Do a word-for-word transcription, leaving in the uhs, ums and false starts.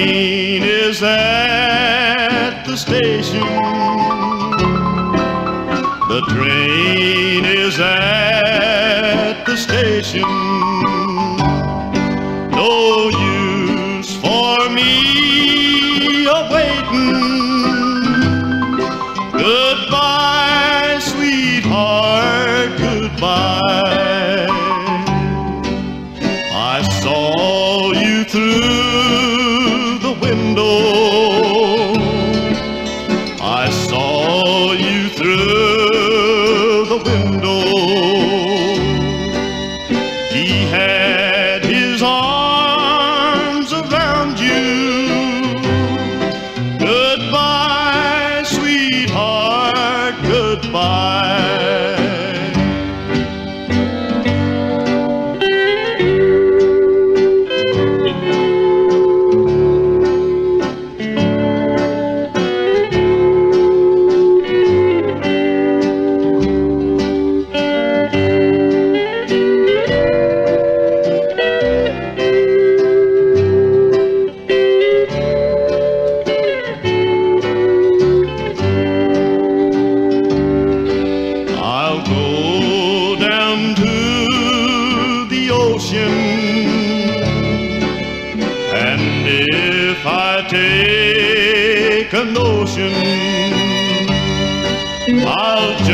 train is at the station. The train is at the station. No use for me a-waiting. Goodbye, sweetheart, goodbye. I saw you through the window. I saw you through the window. He had his arms around you. Goodbye, sweetheart, goodbye. And if I take a notion, I'll